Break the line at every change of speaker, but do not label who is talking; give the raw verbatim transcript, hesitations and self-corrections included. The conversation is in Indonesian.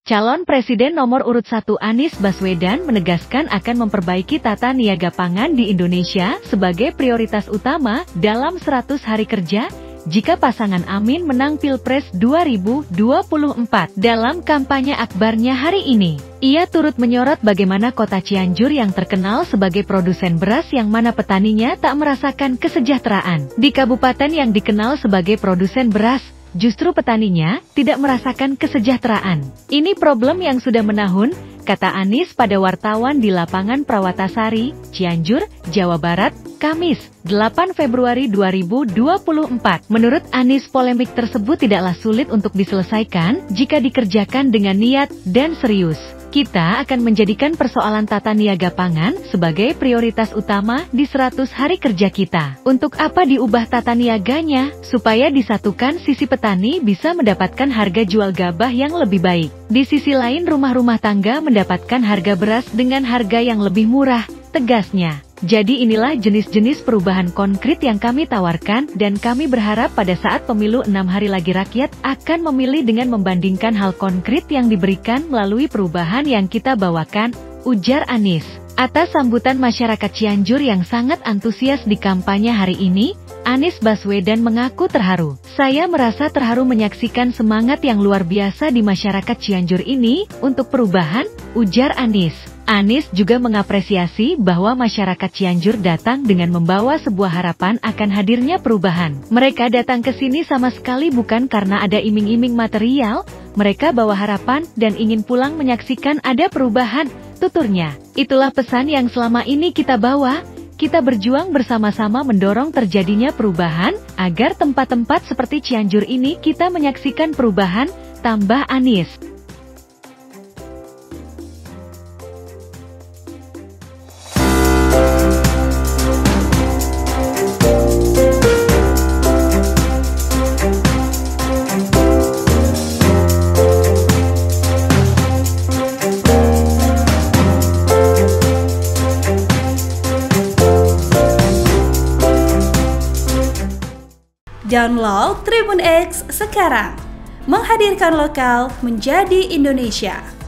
Calon Presiden nomor urut satu Anies Baswedan menegaskan akan memperbaiki tata niaga pangan di Indonesia sebagai prioritas utama dalam seratus hari kerja jika pasangan Amin menang Pilpres dua ribu dua puluh empat. Dalam kampanye akbarnya hari ini, ia turut menyorot bagaimana kota Cianjur yang terkenal sebagai produsen beras yang mana petaninya tak merasakan kesejahteraan. Di kabupaten yang dikenal sebagai produsen beras, justru petaninya tidak merasakan kesejahteraan. Ini problem yang sudah menahun, kata Anies pada wartawan di lapangan Prawatasari, Cianjur, Jawa Barat, Kamis, delapan Februari dua ribu dua puluh empat. Menurut Anies, polemik tersebut tidaklah sulit untuk diselesaikan jika dikerjakan dengan niat dan serius. Kita akan menjadikan persoalan tata niaga pangan sebagai prioritas utama di seratus hari kerja kita. Untuk apa diubah tata niaganya? Supaya disatukan sisi petani bisa mendapatkan harga jual gabah yang lebih baik. Di sisi lain rumah-rumah tangga mendapatkan harga beras dengan harga yang lebih murah, tegasnya. Jadi inilah jenis-jenis perubahan konkret yang kami tawarkan dan kami berharap pada saat pemilu enam hari lagi rakyat akan memilih dengan membandingkan hal konkret yang diberikan melalui perubahan yang kita bawakan, ujar Anies. Atas sambutan masyarakat Cianjur yang sangat antusias di kampanye hari ini, Anies Baswedan mengaku terharu. Saya merasa terharu menyaksikan semangat yang luar biasa di masyarakat Cianjur ini untuk perubahan, ujar Anies. Anies juga mengapresiasi bahwa masyarakat Cianjur datang dengan membawa sebuah harapan akan hadirnya perubahan. Mereka datang ke sini sama sekali bukan karena ada iming-iming material, mereka bawa harapan dan ingin pulang menyaksikan ada perubahan, tuturnya. Itulah pesan yang selama ini kita bawa. Kita berjuang bersama-sama mendorong terjadinya perubahan, agar tempat-tempat seperti Cianjur ini kita menyaksikan perubahan, tambah Anies.
Download Tribun X sekarang, menghadirkan lokal menjadi Indonesia.